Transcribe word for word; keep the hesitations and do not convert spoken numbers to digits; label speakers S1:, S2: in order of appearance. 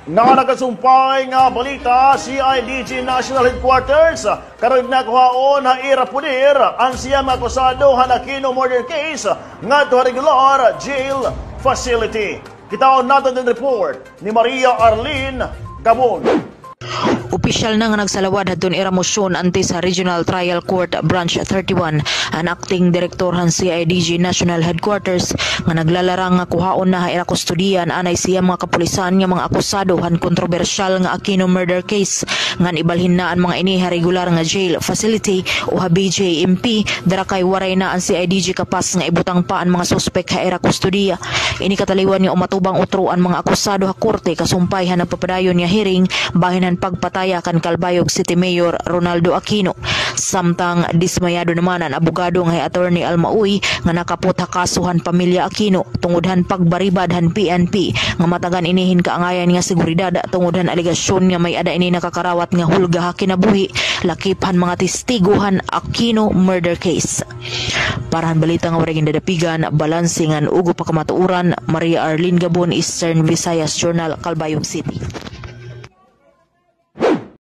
S1: Na nagasumpay nga balita C I D G National Headquarters karon nakuhaon ha ira pudir ang siyang akusado ha Aquino murder case nga to regular jail facility. Kitaon natin din report ni Maria Arlene Gabon.
S2: Opisyal na nga nagsalawad hadton ira mosyon ante sa Regional Trial Court Branch thirty-one ang acting direktor han C I D G National Headquarters nga naglalarang nga kuhaon na ira kustodiyan anay siya mga kapulisan nga mga akusado han kontrobersyal nga Aquino murder case nga ibalhin na ang mga ini ha regular nga jail facility o ha B J M P dara kay waray na ang C I D G kapas nga ibutang pa ang mga suspek ha ira kustodiya. Ini kataliwan nga umatubang utro ang mga akusado ha korte kasumpay han nagpapadayon nga hearing bahin han pagpatay kan Calbayog City Mayor Ronaldo Aquino. Samtang dismayado naman ang abogado nga attorney Almauy nga nakapot ha kasuhan pamilya Aquino tungodhan pagbaribad han P N P nga matagan inihin kaangayan nga seguridad tungodhan aligasyon nga may ada ini nakakarawat nga hulga ha kinabuhi lakip han mga testiguhan Aquino murder case. Para han balita nga waraging dadapigan balansingan ugo pa kamatuuran, Maria Arlene Gabon, Eastern Visayas Journal, Calbayog City.